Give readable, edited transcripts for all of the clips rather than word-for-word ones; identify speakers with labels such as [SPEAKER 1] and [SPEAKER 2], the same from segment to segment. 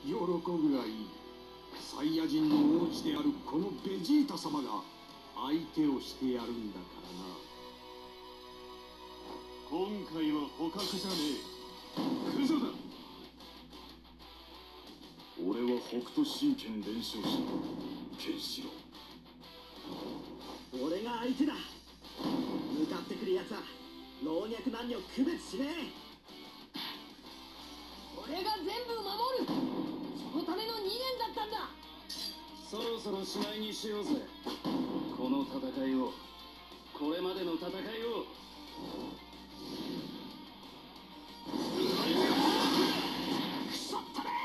[SPEAKER 1] 喜ぶがいい。サイヤ人の王子であるこのベジータ様が相手をしてやるんだからな。今回は捕獲じゃねえ、クズだ。俺は北斗神拳伝承者ケンシロウ。
[SPEAKER 2] 俺が相手だ。向かってくるやつは老若男女区別しねえ。
[SPEAKER 3] 俺が全部守る。そのための2年だったんだ。
[SPEAKER 1] そろそろしまいにしようぜ、この戦いを。これまでの戦いを。くそったれ。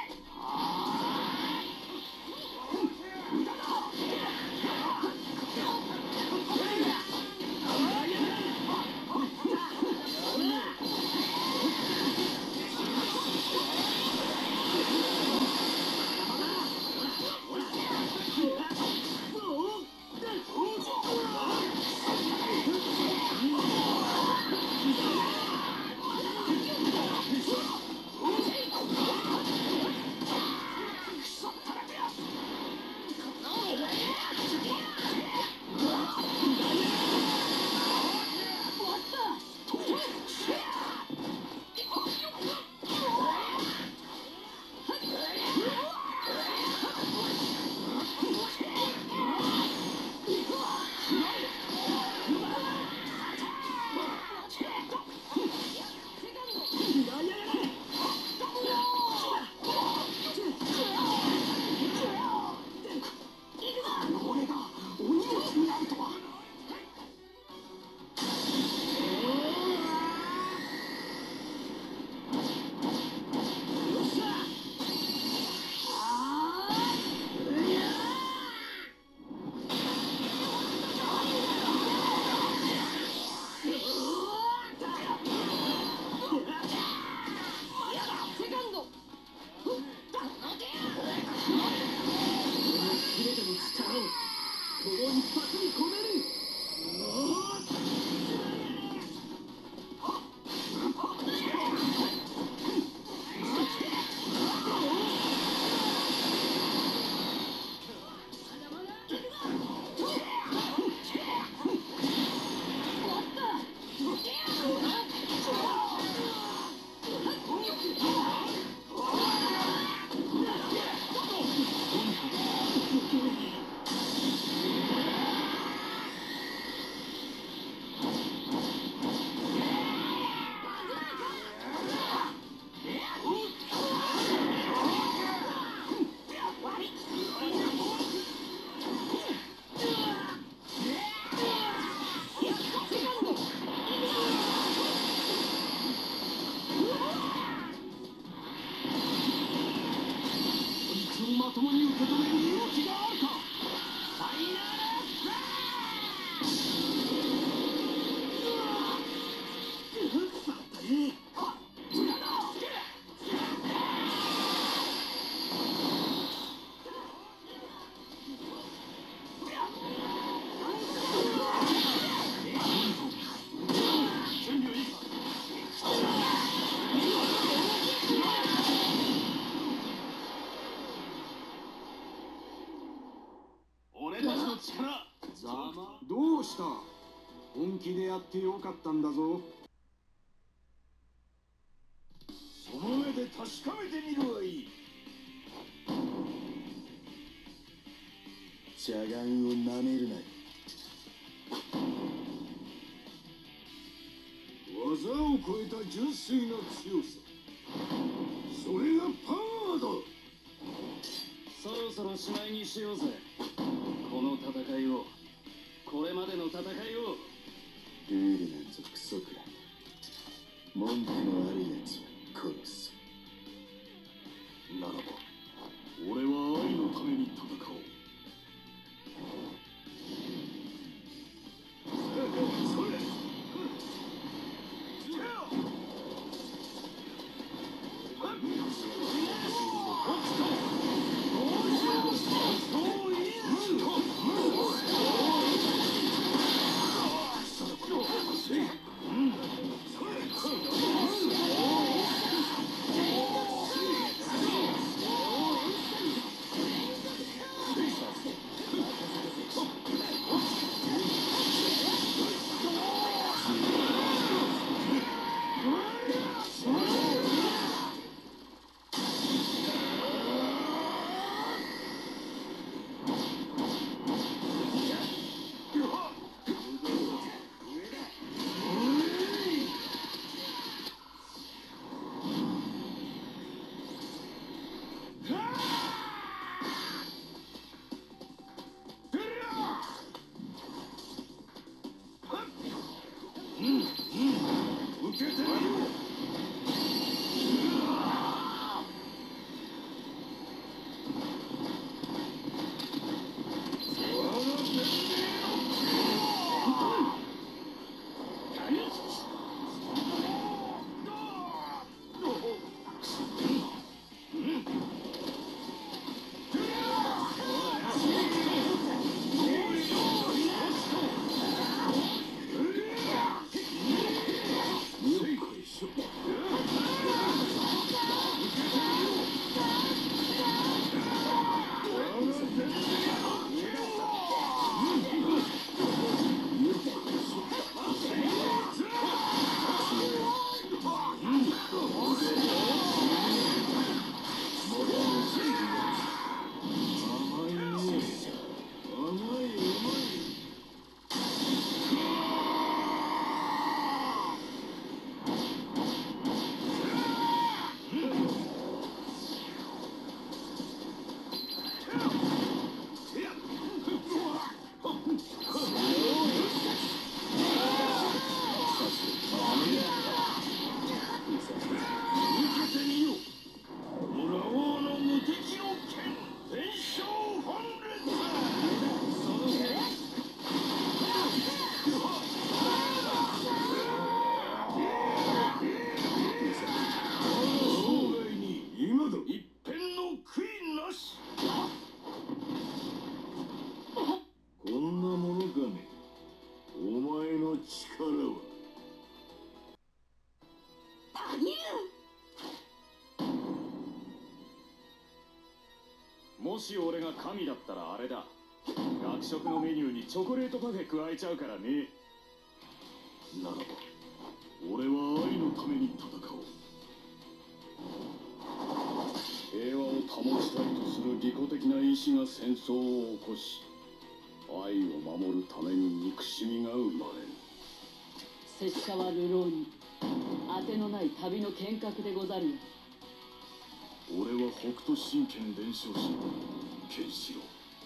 [SPEAKER 1] まともに受け止める勇気があるか。ファイナルフラッシュ。どうした？本気でやってよかったんだぞ。その目で確かめてみるがいい。邪眼をなめるな。技を超えた純粋な強さ、それがパワーだ。そろそろしまいにしようぜ、この戦いを。これまでの戦いを。ルールなんぞクソくらい。文句のあるやつは殺す。ならば俺は愛のために戦おう。それ受けてみよもし俺が神だったらあれだ。学食のメニューにチョコレートパフェ加えちゃうからね。ならば俺は愛のために戦おう。平和を保ちたいとする利己的な意志が戦争を起こし、愛を守るために憎しみが生まれる。
[SPEAKER 3] 拙者は流浪人、当てのない旅の剣客でござるよ。
[SPEAKER 1] 俺は北斗神拳伝承師ケンシロウ。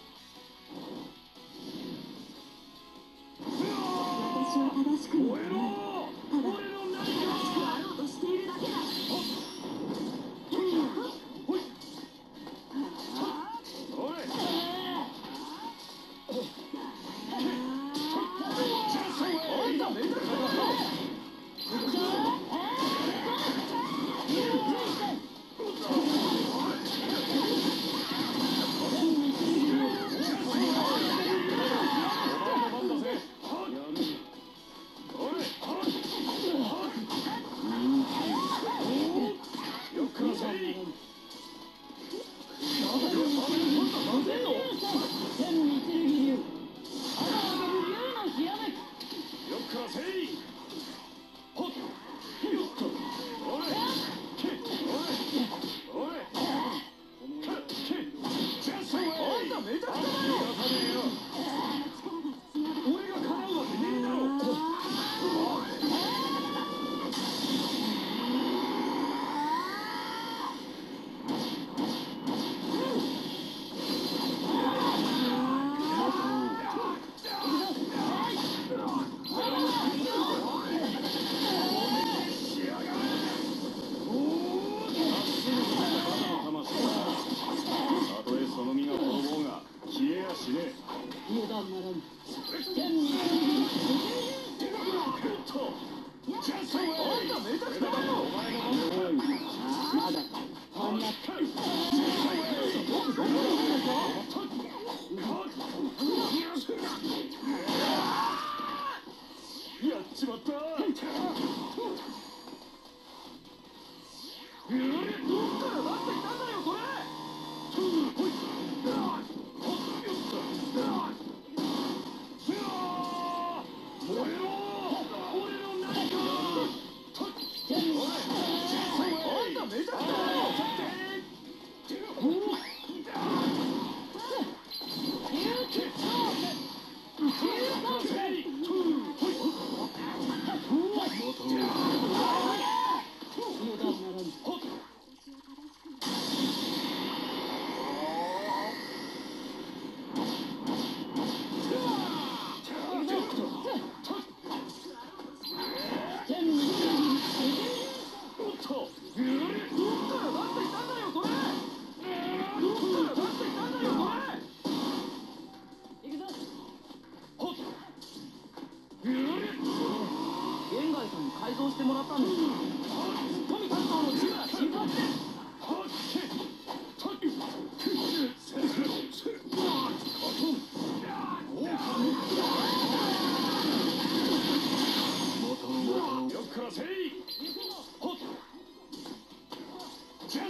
[SPEAKER 4] 私は正しくもない。ただ正しくあろうとしているだけだ。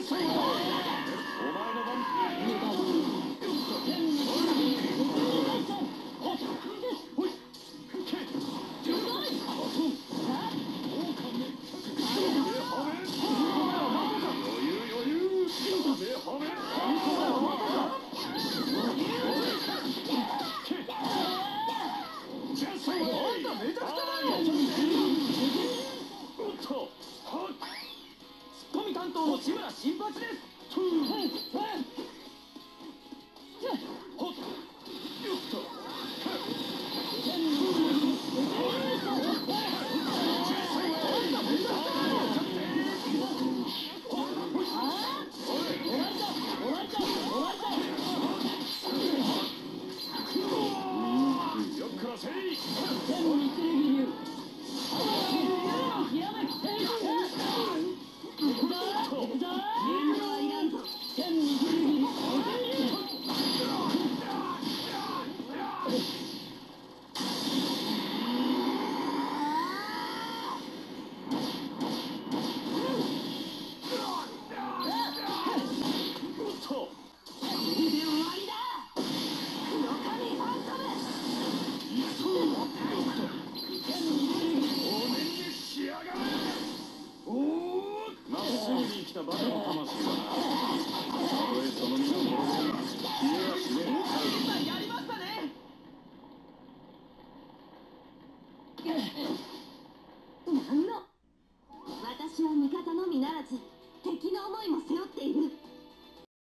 [SPEAKER 1] ソンお前の番
[SPEAKER 3] 無駄に天に
[SPEAKER 1] ほいけ担当の志村新八です。よっくらせい。バカの魂はな、たとえその身が滅ぼうが消えはしねえ。やりましたね。
[SPEAKER 4] なんの私は味方のみならず敵の思いも背負って